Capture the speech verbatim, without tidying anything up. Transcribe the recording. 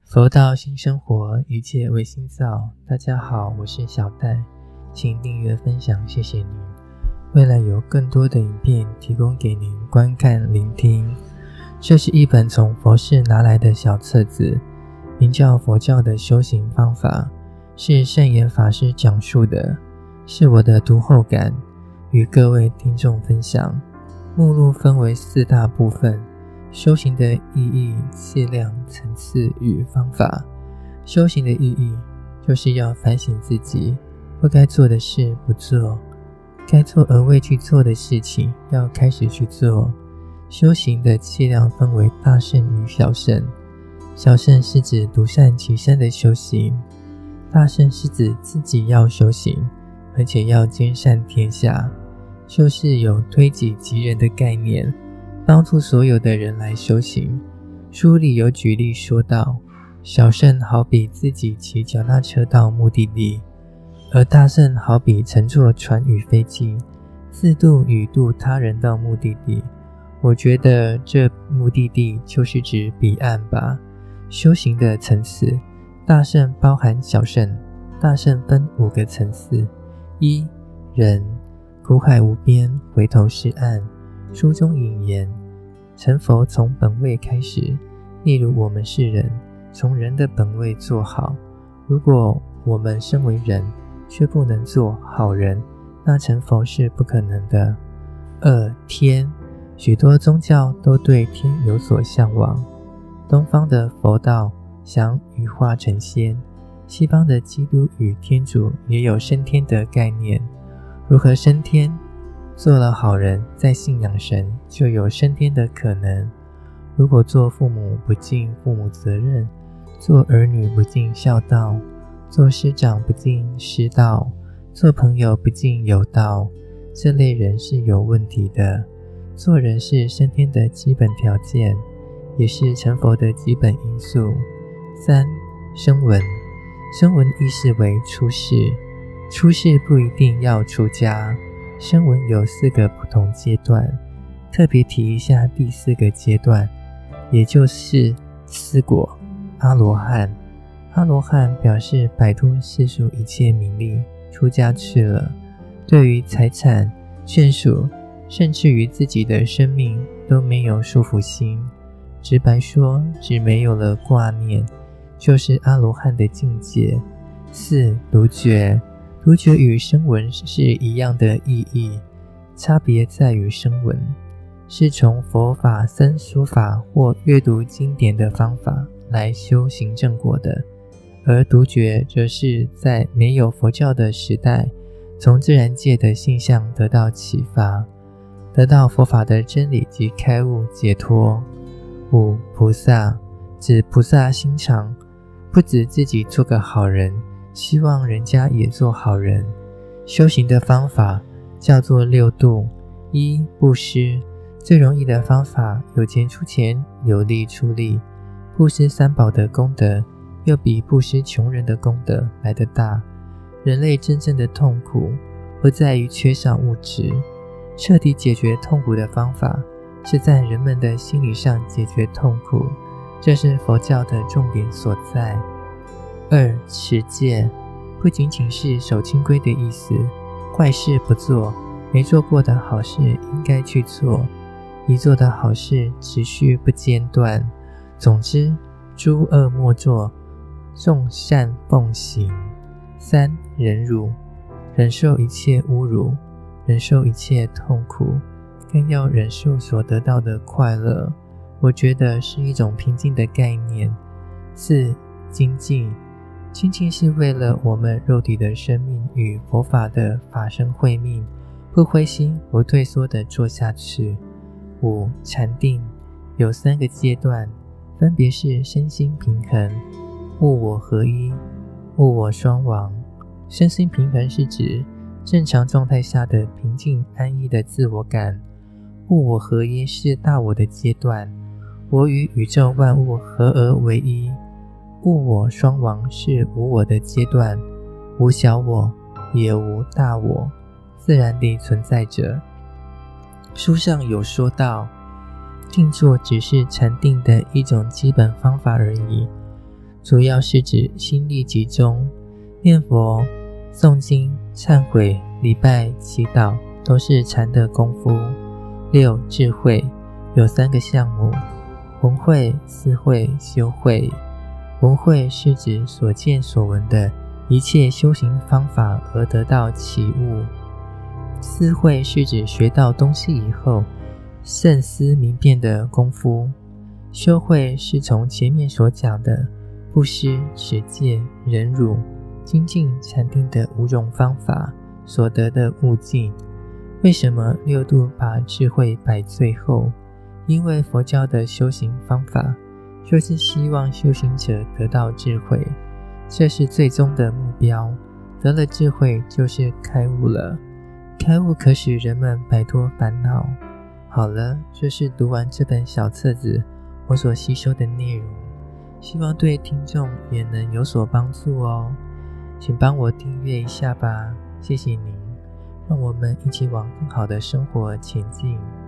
佛道新生活，一切唯心造。大家好，我是小戴，请订阅分享，谢谢您。未来有更多的影片提供给您观看聆听。这是一本从佛寺拿来的小册子，名叫《佛教的修行方法》，是圣严法师讲述的，是我的读后感，与各位听众分享。目录分为四大部分：修行的意义、气量、层次与方法。修行的意义就是要反省自己，不该做的事不做，该做而未去做的事情要开始去做。修行的气量分为大乘与小乘。小乘是指独善其身的修行，大乘是指自己要修行，而且要兼善天下。修是有推己及人的概念，帮助所有的人来修行。书里有举例说道，小乘好比自己骑脚踏车到目的地，而大乘好比乘坐船与飞机，自渡与渡他人到目的地。我觉得这目的地就是指彼岸吧。修行的层次，大乘包含小乘。大乘分五个层次：一、人，苦海无边，回头是岸。书中引言，成佛从本位开始，例如我们是人，从人的本位做好。如果我们身为人，却不能做好人，那成佛是不可能的。二、天，许多宗教都对天有所向往。东方的佛道想羽化成仙，西方的基督与天主也有升天的概念。如何升天？做了好人，再信仰神，就有升天的可能。如果做父母不尽父母责任，做儿女不尽孝道，做师长不尽师道，做朋友不尽友道，这类人是有问题的。做人是升天的基本条件，也是成佛的基本因素。三、声闻。声闻意识为出世，出世不一定要出家。声闻有四个不同阶段，特别提一下第四个阶段，也就是四果阿罗汉。阿罗汉表示摆脱世俗一切名利，出家去了，对于财产、眷属，甚至于自己的生命都没有束缚心。直白说，只没有了挂念，就是阿罗汉的境界。四、独觉。独觉与声闻是一样的意义，差别在于声闻是从佛法僧说法或阅读经典的方法来修行正果的，而独觉则是在没有佛教的时代，从自然界的现象得到启发，得到佛法的真理及开悟解脱。五、菩萨，指菩萨心肠，不止自己做个好人，希望人家也做好人。修行的方法叫做六度。一、布施。最容易的方法，有钱出钱，有力出力。布施三宝的功德，又比布施穷人的功德来得大。人类真正的痛苦，不在于缺少物质，彻底解决痛苦的方法，是在人们的心理上解决痛苦，这是佛教的重点所在。二、持戒，不仅仅是守清规的意思，坏事不做，没做过的好事应该去做，已做的好事持续不间断。总之，诸恶莫作，众善奉行。三、忍辱，忍受一切侮辱，忍受一切痛苦，更要忍受所得到的快乐，我觉得是一种平静的概念。四、精进。精进是为了我们肉体的生命与佛法的法身慧命，不灰心不退缩地做下去。五、禅定。有三个阶段，分别是身心平衡、物我合一、物我双亡。身心平衡是指正常状态下的平静安逸的自我感，物我合一是大我的阶段，我与宇宙万物合而为一。物我双亡是无我的阶段，无小我也无大我，自然地存在着。书上有说到，静坐只是禅定的一种基本方法而已， 主要是指心力集中，念佛、诵经、忏悔、礼拜、祈祷都是禅的功夫。六、智慧有三个项目：闻慧、思慧、修慧。闻慧是指所见所闻的一切修行方法而得到启悟。思慧是指学到东西以后慎思明辨的功夫。修慧是从前面所讲的布施、持戒、忍辱、精进、禅定的五种方法所得的悟境。为什么六度把智慧摆最后？因为佛教的修行方法就是希望修行者得到智慧，这是最终的目标。得了智慧就是开悟了，开悟可使人们摆脱烦恼。好了，这是读完这本小册子我所吸收的内容，希望对听众也能有所帮助哦。请帮我订阅一下吧，谢谢您，让我们一起往更好的生活前进。